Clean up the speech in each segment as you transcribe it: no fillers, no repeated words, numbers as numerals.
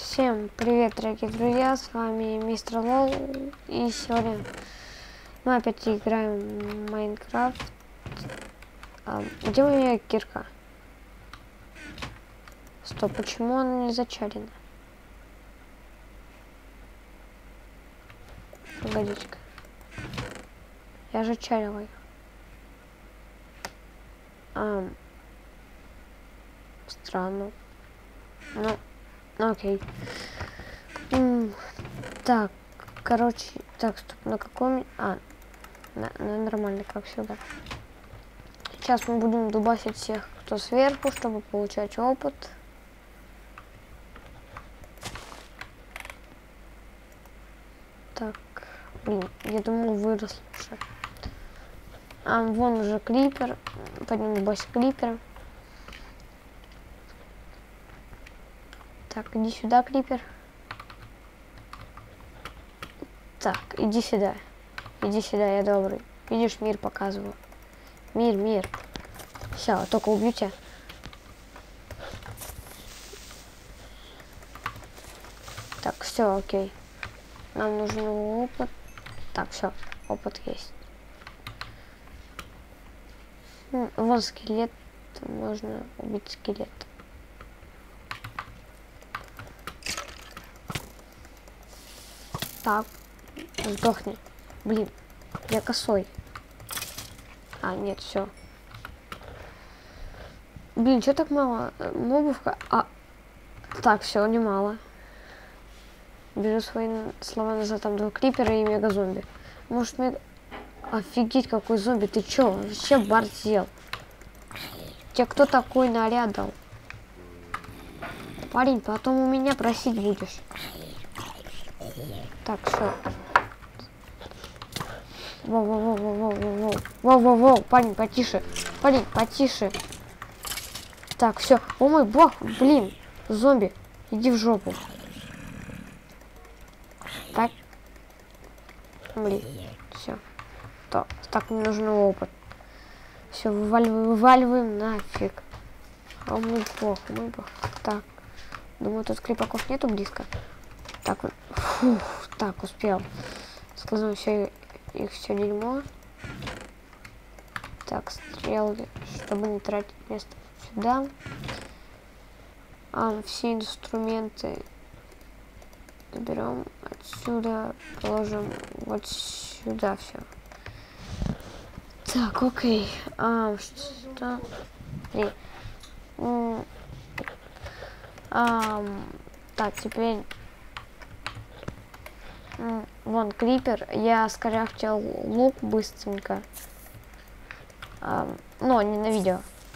Всем привет, дорогие друзья, с вами Мистер Лол, и сегодня мы опять играем в Майнкрафт. Где у меня кирка? Стоп, почему она не зачарена? Погодите-ка. Я же чарила ее. Странно. Ну, окей. Так, короче, так, стоп, на каком... на нормально, как всегда. Сейчас мы будем дубасить всех, кто сверху, чтобы получать опыт. Так, блин, я думал, вырос уже. Вон уже клипер. Пойдем дубасить клипера. Так, иди сюда, клипер. Так, иди сюда. Иди сюда, я добрый. Видишь, мир показываю. Мир. Все, только убью тебя. Так, все, окей. Нам нужен опыт. Так, все, опыт есть. Вон скелет. Можно убить скелет. Так, сдохни. Блин, я косой. Нет, все. Блин, что так мало? Мобовка. Так, все, немало. Беру свои слова назад, там два крипера и мега зомби. Может, Офигеть, какой зомби, ты чё? Вообще борзел. Тебе кто такой наряд дал? Парень, потом у меня просить будешь. Так, все. Воу, парень, потише. Парень, потише. Так, все. О мой бог, блин, зомби, иди в жопу. Так. Блин, все. Так, мне нужен опыт. Все, вываливаем нафиг. О мой бог. Так. Думаю, тут крипаков нету близко. Так, так, успел. Складываем все их все дерьмо. Так, стрелы, чтобы не тратить место сюда. Все инструменты берем отсюда, положим вот сюда все. Так, окей. Что? Так, теперь вон крипер. Я скрафтил лук быстренько. Но не на видео.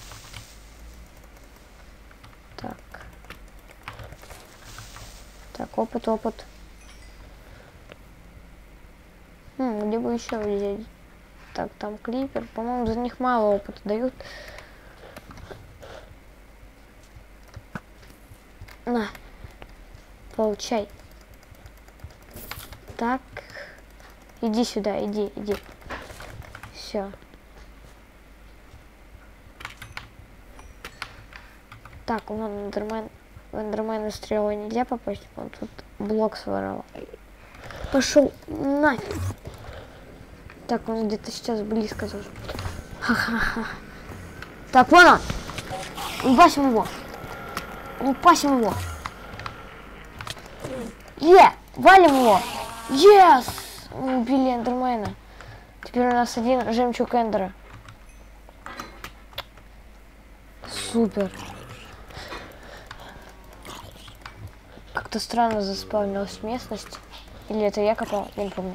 Так, опыт. Где бы еще взять? Так, там клипер. По-моему, за них мало опыта дают. На. Получай. Так. Иди сюда, иди. Все. Так, вон Эндермен. В Эндермена стрелой нельзя попасть. Он тут блок своровал. Пошел нафиг. Так, он где-то сейчас близко тоже. Ха-ха-ха. Так, вон он. Упасим его. Валим его. Yes! Убили Эндермена. Теперь у нас один жемчуг Эндера. Супер. Как-то странно заспавнилась местность. Или это я копал? Я не помню.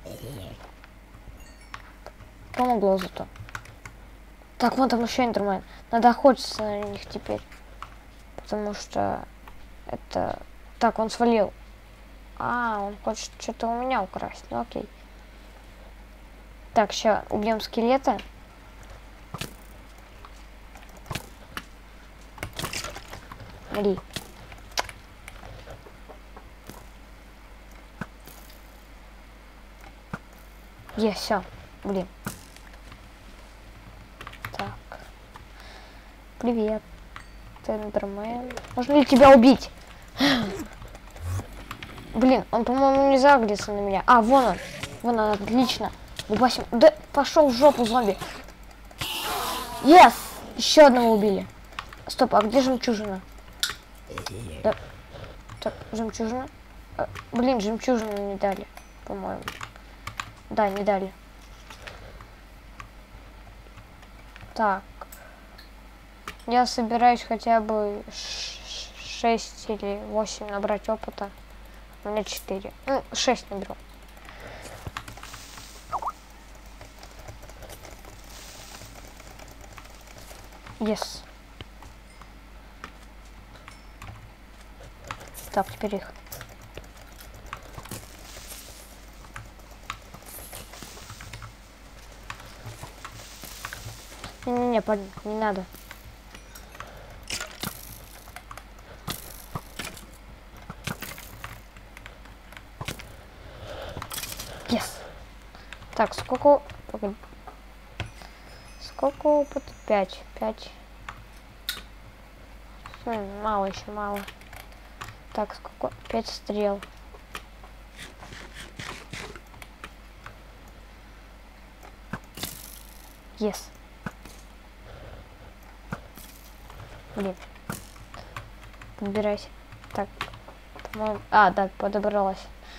Помогло зато. Так, вон там еще Эндермен. Надо охотиться на них теперь. Потому что это... Так, он свалил. Он хочет что-то у меня украсть. Ну окей. Так, сейчас убьем скелета. Смотри. Все, блин. Так. Привет, Эндермен. Можно ли тебя убить? Блин, он, по-моему, не загрится на меня. А, вон он. Вон он, отлично. Губасим. Да пошел в жопу, зомби. Yes! Еще одного убили. Стоп, а где жемчужина? Да. Так, жемчужина. Блин, жемчужину не дали, по-моему. Да, не дали. Так. Я собираюсь хотя бы 6 или 8 набрать опыта. У меня 4. Ну, 6 наберу. Yes. Так, теперь их. Не-не-не, парень, не надо. Yes. Так, сколько... Погоди. Сколько опыта? 5. 5. Мало еще, мало. Так, сколько? 5 стрел. Yes. Блин. Подбирайся. Так. А, да, подобралась.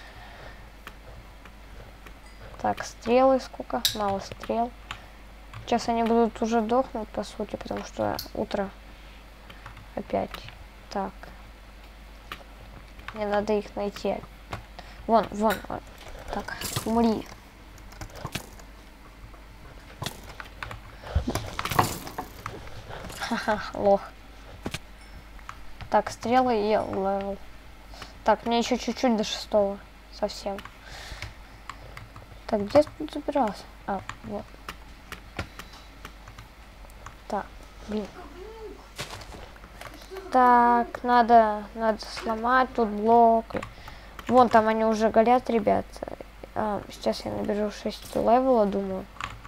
Так, стрелы сколько? Мало стрел. Сейчас они будут уже дохнуть, по сути, потому что утро. Опять. Так. Мне надо их найти. Вон, вон. Так, умри. Ха-ха, лох. Так, стрелы и левел. Так, мне еще чуть-чуть до 6-го. Совсем. Так, где я тут забирался? А, вот. Так, блин. Так, надо сломать тут блок. Вон там они уже горят, ребят. Сейчас я наберу 6 левела, думаю.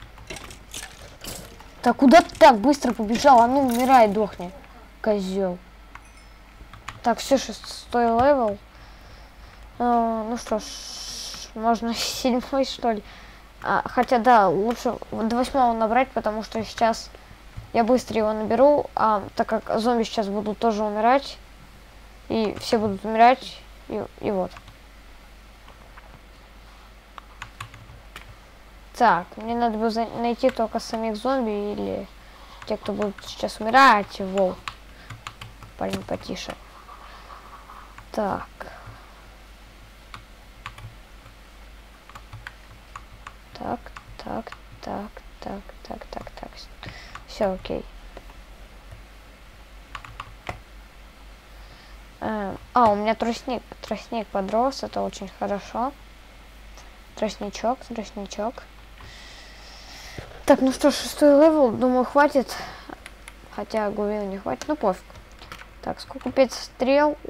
Так, куда ты так быстро побежал? А ну, умирай, дохни, козел. Так, все, 6-й левел. Ну что ж, можно 7-й, что ли. Хотя, да, лучше до 8-го набрать, потому что сейчас я быстро его наберу. Так как зомби сейчас будут тоже умирать. И все будут умирать. И вот. Так, мне надо бы найти только самих зомби или те, кто будут сейчас умирать. Воу. Парень, потише. Так. Так, так, так, так, так, так, так. Все окей. У меня тростник подрос, это очень хорошо. Тростничок. Так, ну что, 6-й левел, думаю, хватит. Хотя глубину не хватит, ну пофиг. Так, сколько? 5 стрел.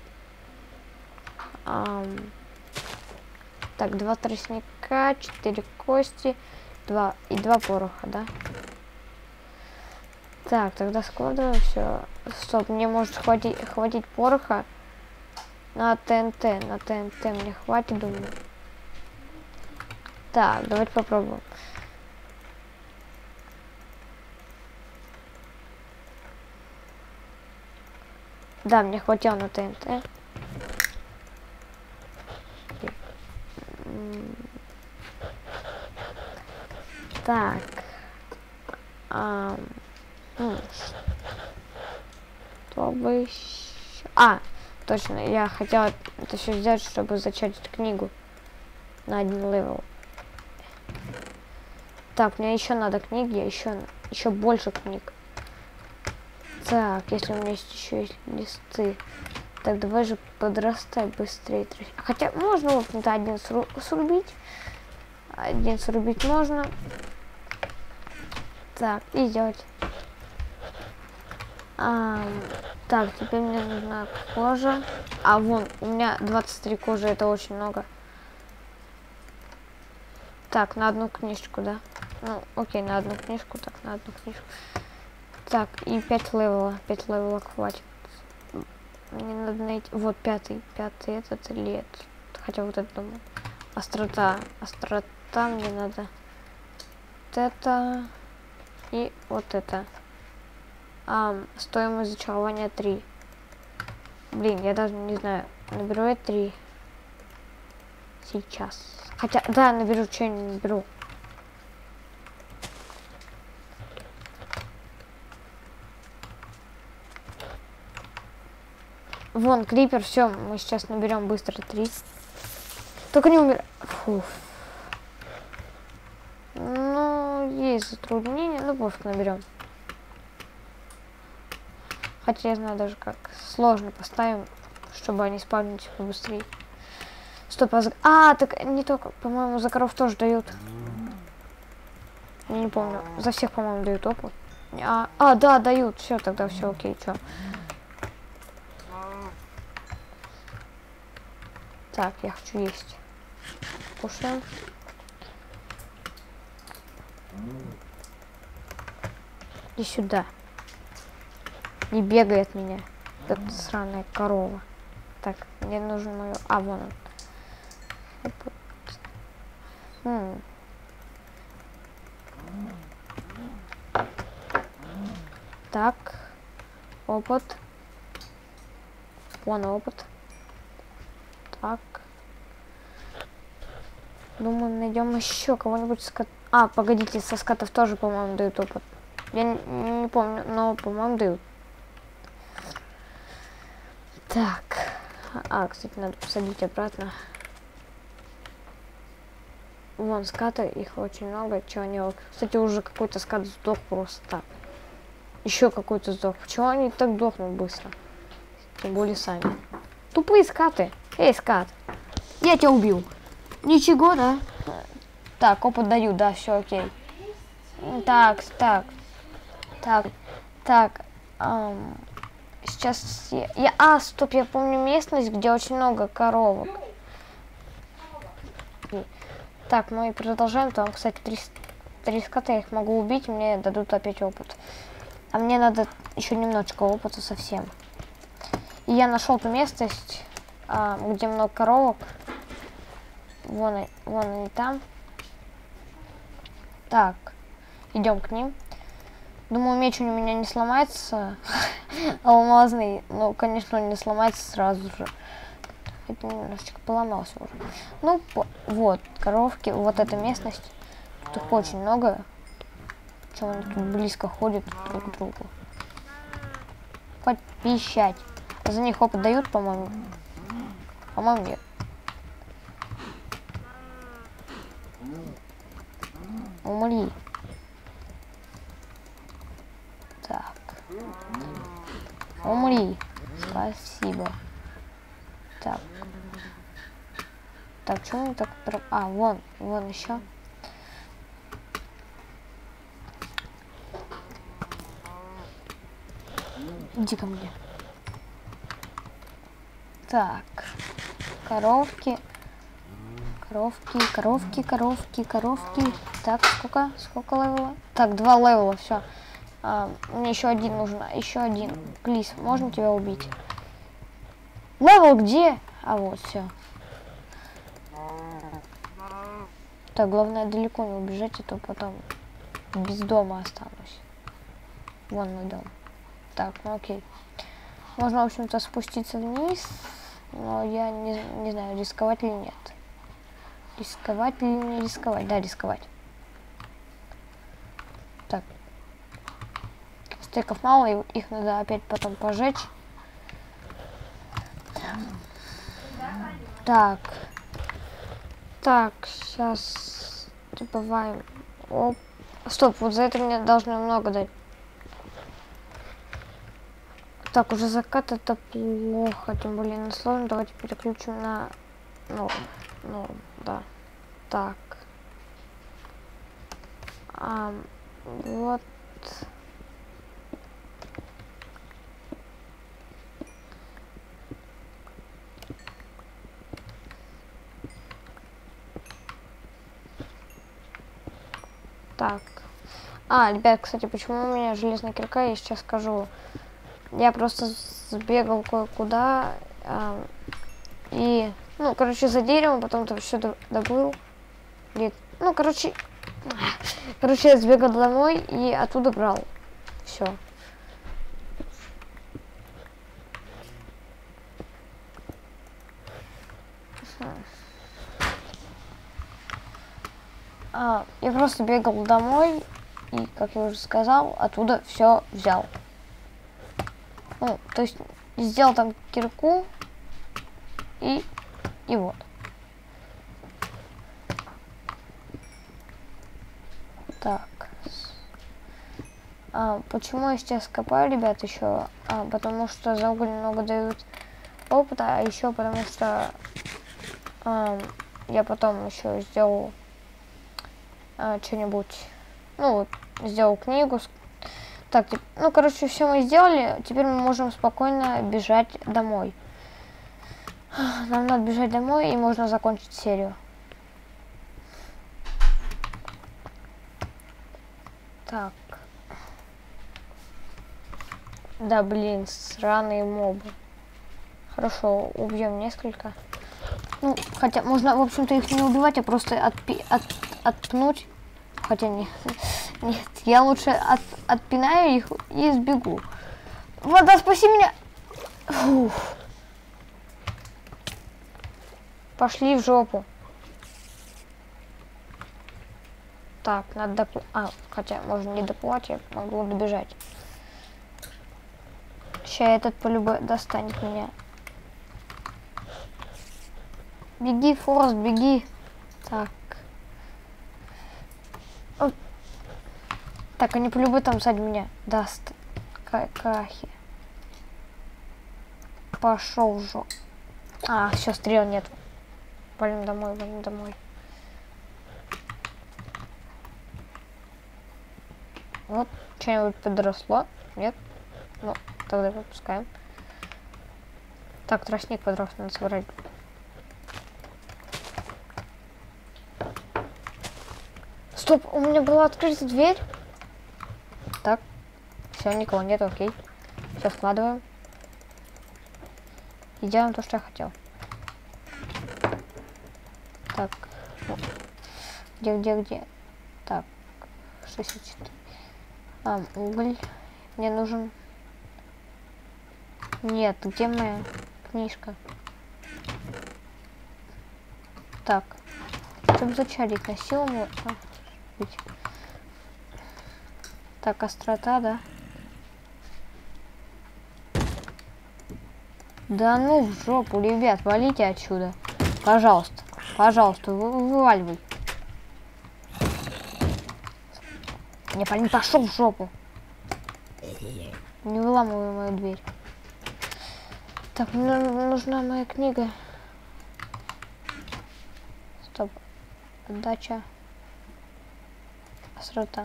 Так, 2 тростника, 4 кости, 2 пороха, да? Так, тогда складываем все. Стоп, мне может хватить пороха на ТНТ. На ТНТ мне хватит, думаю. Так, давайте попробуем. Да, мне хватило на ТНТ. Так. Чтобы... точно, я хотела это все сделать, чтобы зачатить книгу на 1 левел. Так, мне еще надо книги, еще больше книг. Так, если у меня есть еще листы. Так, давай же подрастай быстрее. Хотя можно, в общем-то, один срубить. Один срубить можно. Так, и сделать. Так, теперь мне нужна кожа. Вон, у меня 23 кожи, это очень много. Так, на одну книжку, да? Ну, окей, на одну книжку, так, на одну книжку. Так, и 5 левела. 5 левелов хватит. Мне надо найти... Вот пятый этот или этот. Хотя вот это думаю. Острота мне надо. Вот это и вот это. Стоимость зачарования 3. Блин, я даже не знаю. Наберу я 3. Сейчас. Хотя, да, наберу, что я не наберу. Вон, крипер, все, мы сейчас наберем быстро 3. Только не умер. Фу. Ну, есть затруднения, ну пофиг, наберем. Хотя я знаю даже как. Сложно поставим, чтобы они спавнились побыстрее. Стоп, так не только, по-моему, за коров тоже дают. Я не помню. За всех, по-моему, дают опыт. Да, дают. Все, тогда все окей, чё. Так, я хочу есть. Кушаем. Иди сюда. Не бегай от меня. Это сраная корова. Так, мне нужен мою... вон он. Так. Опыт. Вон опыт. Так. Думаю, найдем еще кого-нибудь с скат... погодите, со скатов тоже, по-моему, дают опыт. Я не помню, но, по-моему, дают. Так. Кстати, надо посадить обратно. Вон скаты, их очень много. Чего они... Кстати, уже какой-то скат сдох просто так. Еще какой-то сдох. Почему они так дохнут быстро? Тем более сами. Тупые скаты. Эй, скат. Я тебя убил. Ничего, да? Так, опыт даю, да, все окей. Так. Сейчас стоп, я помню местность, где очень много коровок. Так, мы продолжаем. Там, кстати, 3 скота, я их могу убить, мне дадут опять опыт. А мне надо еще немножечко опыта совсем. И я нашел ту местность, где много коровок. Вон они там. Так, идем к ним. Думаю, меч у меня не сломается. Алмазный. Ну, конечно, он не сломается сразу же. Это немножечко поломался уже. Ну, вот, коровки. Вот эта местность. Тут их очень много. Чего они тут близко ходят друг к другу. Хоть пищать. За них опыт дают, по-моему. По-моему, нет. Умри. Так. Умри. Спасибо. Так. Так, что мы так... вон еще. Иди ко мне. Так. Коровки. Коровки. Так, сколько левела? Так, 2 левела, все. Мне еще один нужен. Еще один. Плиз, можно тебя убить? Левел где? Вот, все. Так, главное далеко не убежать, а то потом без дома останусь. Вон мой дом. Так, ну окей. Можно, в общем-то, спуститься вниз, но я не знаю, рисковать или нет. Рисковать или не рисковать? Да, рисковать. Так. Стейков мало, их надо опять потом пожечь. Так. Так, сейчас добываем. Оп. Стоп, вот за это мне должны много дать. Так, уже закат это плохо, тем более на сложно. Давайте переключим на... Ну, да. Так. Вот. Так. Ребят, кстати, почему у меня железная кирка, я сейчас скажу. Я просто сбегал кое-куда. И, ну, короче, за деревом, потом там все добыл. Ну, короче, я сбегал домой и оттуда брал. Все. Я просто бегал домой и, как я уже сказал, оттуда все взял. Ну, то есть сделал там кирку и вот. Так. Почему я сейчас копаю, ребят, еще? Потому что за уголь много дают опыта, а еще потому что я потом еще сделал что-нибудь, ну вот, сделал книгу. Так, ну, короче, все мы сделали, теперь мы можем спокойно бежать домой. Нам надо бежать домой, и можно закончить серию. Так. Да, блин, сраные мобы. Хорошо, убьем несколько. Ну, хотя можно, в общем-то, их не убивать, а просто отпнуть. Хотя нет, я лучше отпинаю их и сбегу. Вода, спаси меня! Фух. Пошли в жопу. Так, надо доплыть. Хотя можно не доплыть, я могу добежать. Сейчас этот по-любому достанет меня. Беги, Форест, беги. Так. Так, они по-любому там сзади меня даст. Крахи. Пошел уже. Все, стрел нет. Валим домой, валим домой. Вот, что-нибудь подросло. Нет? Ну, тогда выпускаем. Так, тростник подрос, надо собрать. Стоп, у меня была открыта дверь. Так, все, никого нет, окей. Все, складываем. И делаем то, что я хотел. Так, где? Так, 64. Уголь. Мне нужен... Нет, где моя книжка? Так, чтобы зачарить на силу можно быть. Так, острота, да? Да ну в жопу, ребят, валите отсюда. Пожалуйста, пожалуйста, вываливай. Не, парень, пошел в жопу. Не выламывай мою дверь. Так, мне нужна моя книга. Стоп. Отдача. Острота.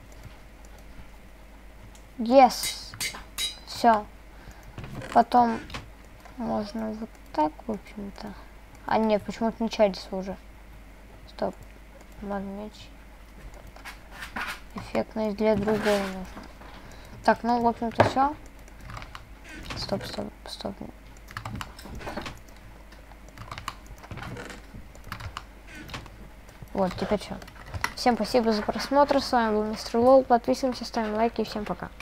Yes. Все. Потом можно вот так, в общем-то. Нет, почему-то не чарится уже. Стоп. Меч. Эффектность для другого нужно. Так, ну, в общем-то, все. Стоп. Вот, теперь все. Всем спасибо за просмотр. С вами был Мистер Лол. Подписываемся, ставим лайки и всем пока.